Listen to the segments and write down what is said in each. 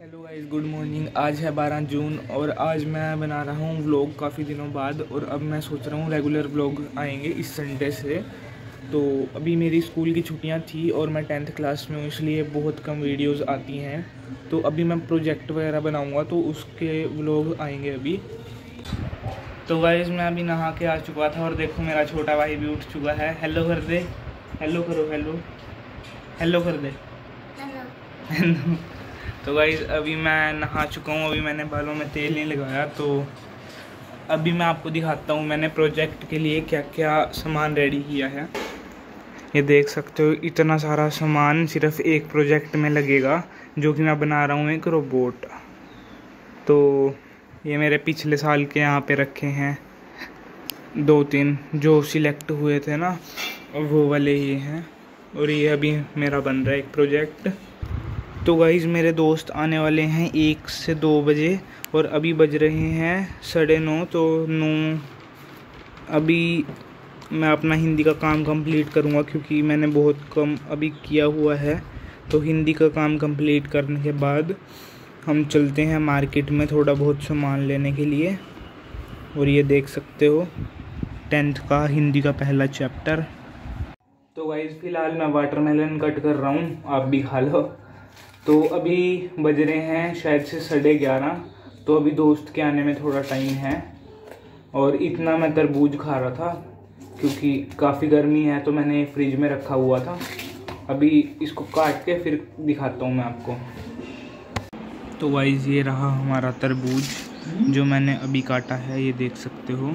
Hello guys, good morning. आज है 12 जून और आज मैं बना रहा हूँ व्लॉग काफ़ी दिनों बाद। और अब मैं सोच रहा हूँ रेगुलर व्लॉग आएंगे इस संडे से। तो अभी मेरी स्कूल की छुट्टियाँ थी और मैं 10th क्लास में हूँ, इसलिए बहुत कम वीडियोस आती हैं। तो अभी मैं प्रोजेक्ट वगैरह बनाऊँगा तो उसके व्लॉग आएंगे अभी। तो गाइस मैं अभी नहा के आ चुका था और देखो मेरा छोटा भाई भी उठ चुका है। हेलो कर दे, हेलो करो, हेलो हेलो कर दे, हेलो। तो गाइस अभी मैं नहा चुका हूँ, अभी मैंने बालों में तेल नहीं लगाया। तो अभी मैं आपको दिखाता हूँ मैंने प्रोजेक्ट के लिए क्या क्या सामान रेडी किया है। ये देख सकते हो, इतना सारा सामान सिर्फ एक प्रोजेक्ट में लगेगा, जो कि मैं बना रहा हूँ एक रोबोट। तो ये मेरे पिछले साल के यहाँ पे रखे हैं 2-3 जो सिलेक्ट हुए थे ना, वो वाले ये हैं। और ये अभी मेरा बन रहा है एक प्रोजेक्ट। तो गाइज़ मेरे दोस्त आने वाले हैं 1 से 2 बजे और अभी बज रहे हैं 9:30। तो 9 अभी मैं अपना हिंदी का काम कंप्लीट करूँगा, क्योंकि मैंने बहुत कम अभी किया हुआ है। तो हिंदी का काम कंप्लीट करने के बाद हम चलते हैं मार्केट में थोड़ा बहुत सामान लेने के लिए। और ये देख सकते हो 10th का हिंदी का पहला चैप्टर। तो गाइज़ फ़िलहाल मैं वाटरमेलन कट कर रहा हूँ, आप भी खा लो। तो अभी बज रहे हैं शायद से 11:30। तो अभी दोस्त के आने में थोड़ा टाइम है। और इतना मैं तरबूज खा रहा था क्योंकि काफ़ी गर्मी है, तो मैंने फ्रिज में रखा हुआ था। अभी इसको काट के फिर दिखाता हूँ मैं आपको। तो गाइस ये रहा हमारा तरबूज जो मैंने अभी काटा है, ये देख सकते हो।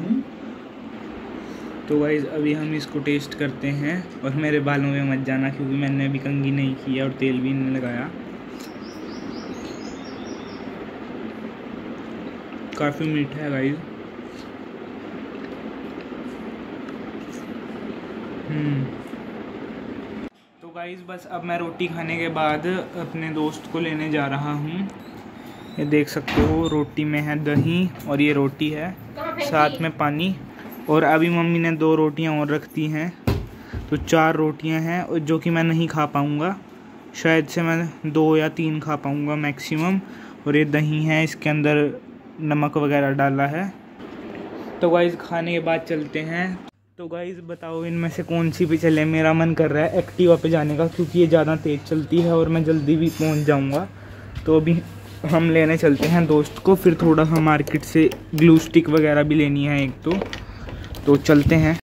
तो गाइस अभी हम इसको टेस्ट करते हैं। और मेरे बालों में मत जाना क्योंकि मैंने अभी कंघी नहीं किया और तेल भी नहीं लगाया। काफ़ी मीठा है गाइस। तो गाइस बस अब मैं रोटी खाने के बाद अपने दोस्त को लेने जा रहा हूँ। ये देख सकते हो रोटी में है दही और ये रोटी है, साथ में पानी। और अभी मम्मी ने 2 रोटियाँ और रख दी हैं, तो 4 रोटियाँ हैं, और जो कि मैं नहीं खा पाऊँगा। शायद से मैं 2 या 3 खा पाऊँगा मैक्सिमम। और ये दही है, इसके अंदर नमक वगैरह डाला है। तो गाइस खाने के बाद चलते हैं। तो गाइस बताओ इनमें से कौन सी पे चले। मेरा मन कर रहा है एक्टिवा पे जाने का, क्योंकि ये ज़्यादा तेज़ चलती है और मैं जल्दी भी पहुंच जाऊंगा। तो अभी हम लेने चलते हैं दोस्त को। फिर थोड़ा सा मार्केट से ग्लू स्टिक वगैरह भी लेनी है एक तो चलते हैं।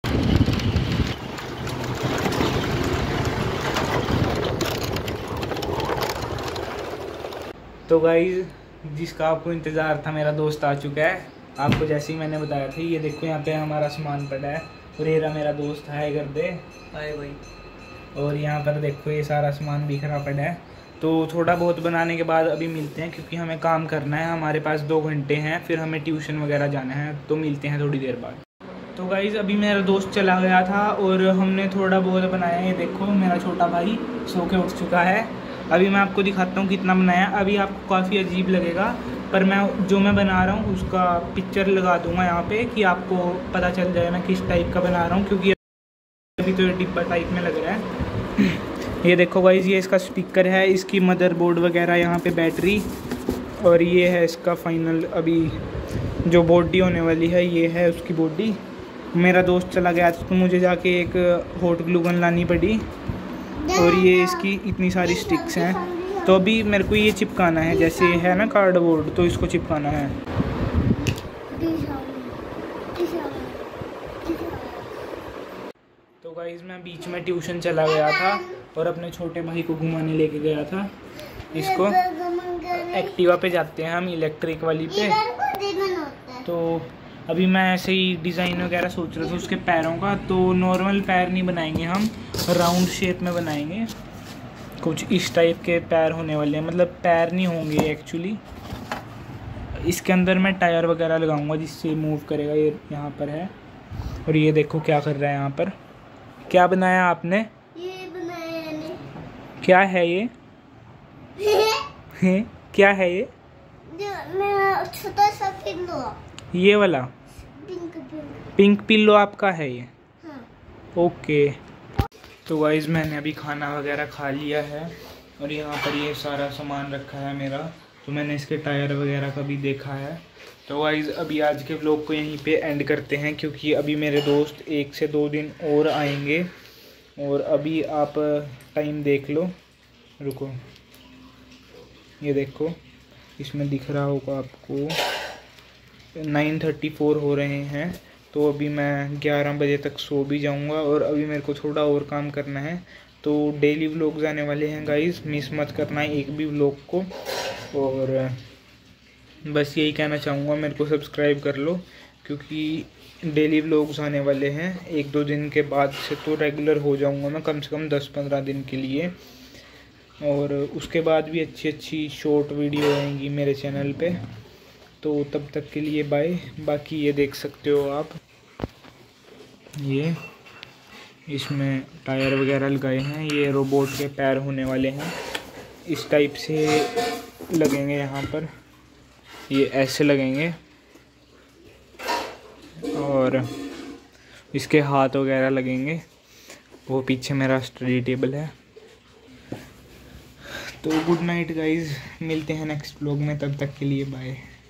तो गाइस जिसका आपको इंतज़ार था, मेरा दोस्त आ चुका है। आपको जैसे ही मैंने बताया था, ये देखो यहाँ पे हमारा सामान पड़ा है। और ये रहा मेरा दोस्त, हाय कर दे। हाय भाई। और यहाँ पर देखो ये सारा सामान बिखरा पड़ा है। तो थोड़ा बहुत बनाने के बाद अभी मिलते हैं, क्योंकि हमें काम करना है। हमारे पास 2 घंटे हैं, फिर हमें ट्यूशन वगैरह जाना है। तो मिलते हैं थोड़ी देर बाद। तो गाइज़ अभी मेरा दोस्त चला गया था और हमने थोड़ा बहुत बनाया। ये देखो मेरा छोटा भाई सो के उठ चुका है। अभी मैं आपको दिखाता हूँ कितना बनाया। अभी आपको काफ़ी अजीब लगेगा, पर मैं जो मैं बना रहा हूँ उसका पिक्चर लगा दूँगा यहाँ पे, कि आपको पता चल जाए मैं किस टाइप का बना रहा हूँ। क्योंकि अभी तो ये डिब्बा टाइप में लग रहा है। ये देखो गाइस, ये इसका स्पीकर है, इसकी मदरबोर्ड वगैरह, यहाँ पे बैटरी। और ये है इसका फाइनल अभी जो बॉडी होने वाली है, ये है उसकी बॉडी। मेरा दोस्त चला गया तो मुझे जाके एक हॉट ग्लू गन लानी पड़ी। और ये इसकी इतनी सारी स्टिक्स हैं। तो अभी मेरे को ये चिपकाना है, जैसे है ना कार्डबोर्ड, तो इसको चिपकाना है। तो गाइस मैं बीच में ट्यूशन चला गया था और अपने छोटे भाई को घुमाने लेके गया था। इसको एक्टिवा पे जाते हैं हम, इलेक्ट्रिक वाली पे। तो अभी मैं ऐसे ही डिज़ाइन वगैरह सोच रहा था उसके पैरों का। तो नॉर्मल पैर नहीं बनाएंगे हम, राउंड शेप में बनाएंगे। कुछ इस टाइप के पैर होने वाले हैं, मतलब पैर नहीं होंगे एक्चुअली। इसके अंदर मैं टायर वगैरह लगाऊंगा जिससे मूव करेगा। ये यहाँ पर है। और ये देखो क्या कर रहा है यहाँ पर। क्या बनाया आपने? ये बनाया मैंने। क्या है ये? क्या है ये? मेरा छोटा सा पिल्लो। ये वाला पिंक पिल्लो आपका है ये? हाँ। ओके। तो गाइस मैंने अभी खाना वगैरह खा लिया है और यहाँ पर ये सारा सामान रखा है मेरा। तो मैंने इसके टायर वगैरह का भी देखा है। तो गाइज़ अभी आज के व्लॉग को यहीं पे एंड करते हैं, क्योंकि अभी मेरे दोस्त 1 से 2 दिन और आएंगे। और अभी आप टाइम देख लो, रुको, ये देखो इसमें दिख रहा होगा आपको 9:34 हो रहे हैं। तो अभी मैं 11 बजे तक सो भी जाऊंगा और अभी मेरे को थोड़ा और काम करना है। तो डेली व्लॉग्स आने वाले हैं गाइस, मिस मत करना है एक भी व्लॉग को। और बस यही कहना चाहूँगा, मेरे को सब्सक्राइब कर लो, क्योंकि डेली व्लॉग्स आने वाले हैं। 1-2 दिन के बाद से तो रेगुलर हो जाऊँगा मैं, कम से कम 10-15 दिन के लिए। और उसके बाद भी अच्छी अच्छी शॉर्ट वीडियो आएंगी मेरे चैनल पे। तो तब तक के लिए बाय। बाकी ये देख सकते हो आप, ये इसमें टायर वगैरह लगाए हैं, ये रोबोट के पैर होने वाले हैं। इस टाइप से लगेंगे यहाँ पर, ये ऐसे लगेंगे और इसके हाथ वगैरह लगेंगे। वो पीछे मेरा स्टडी टेबल है। तो गुड नाइट गाइज़, मिलते हैं नेक्स्ट व्लॉग में, तब तक के लिए बाय।